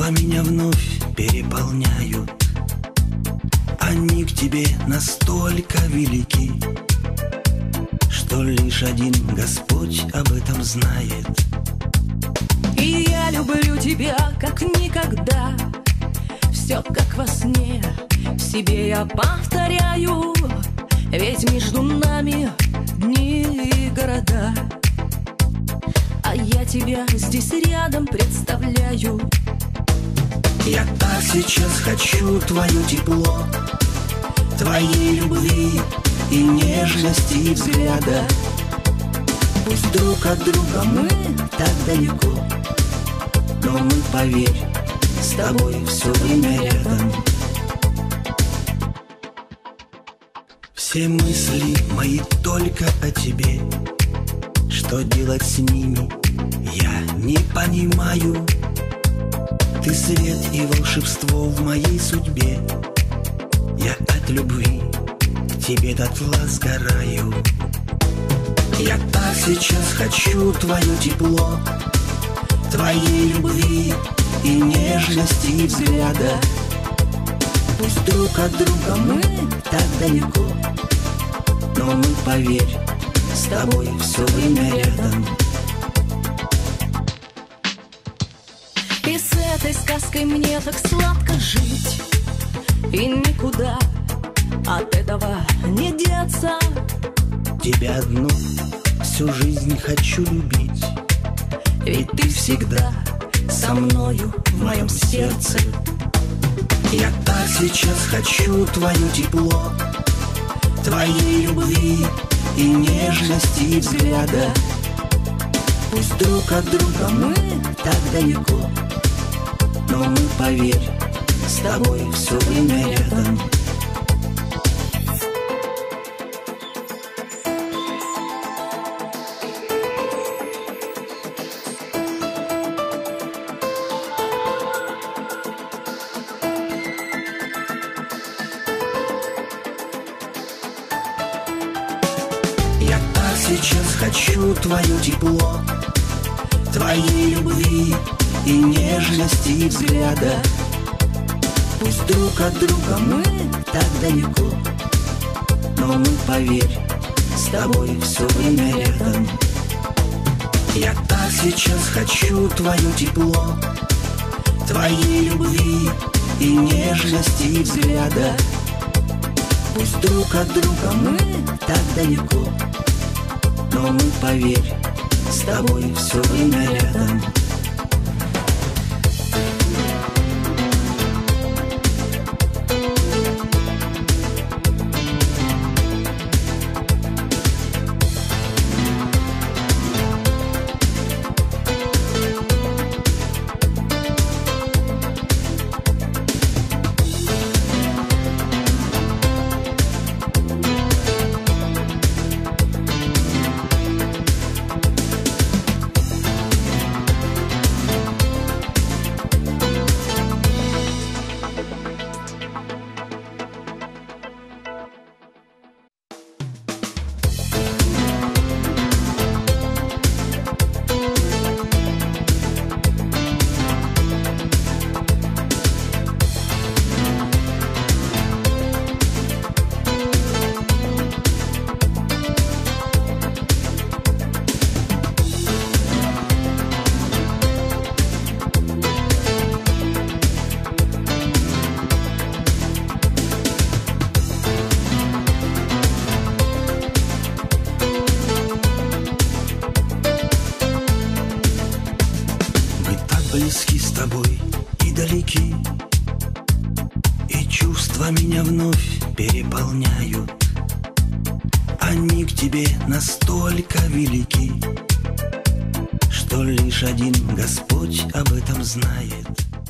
Чувства меня вновь переполняют. Они к тебе настолько велики, что лишь один Господь об этом знает. И я люблю тебя как никогда. Все как во сне, себе я повторяю. Ведь между нами дни и города, а я тебя здесь рядом представляю. Я так сейчас хочу твое тепло, твоей любви и нежности и взгляда. Пусть друг от друга мы так далеко, но мы, поверь, с тобой все время рядом. Все мысли мои только о тебе. Что делать с ними, я не понимаю. Ты свет и волшебство в моей судьбе. Я от любви к тебе дотла сгораю. Я так сейчас хочу твое тепло, твоей любви и нежности и взгляда. Пусть друг от друга мы так далеко, но мы, поверь, с тобой все время рядом. И с этой сказкой мне так сладко жить, и никуда от этого не деться. Тебя одну всю жизнь хочу любить, ведь ты всегда со мною в моем сердце. Я так сейчас хочу твое тепло, твоей любви и нежности и взгляда. Пусть друг от друга мы так далеко, но мы, поверь, с тобой все время рядом. Я так сейчас хочу твое тепло, твоей любви и нежности и взгляда. Пусть друг от друга мы так далеко, но мы, поверь, с тобой все время рядом. Я так сейчас хочу твое тепло, твоей любви и нежности и взгляда. Пусть друг от друга мы так далеко, но мы, поверь, с тобой все время рядом. Близки с тобой и далеки, и чувства меня вновь переполняют. Они к тебе настолько велики, что лишь один Господь об этом знает.